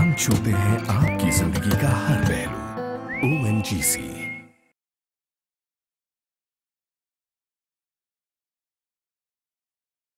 हम छूते हैं आपकी जिंदगी का हर पहलू। ONGC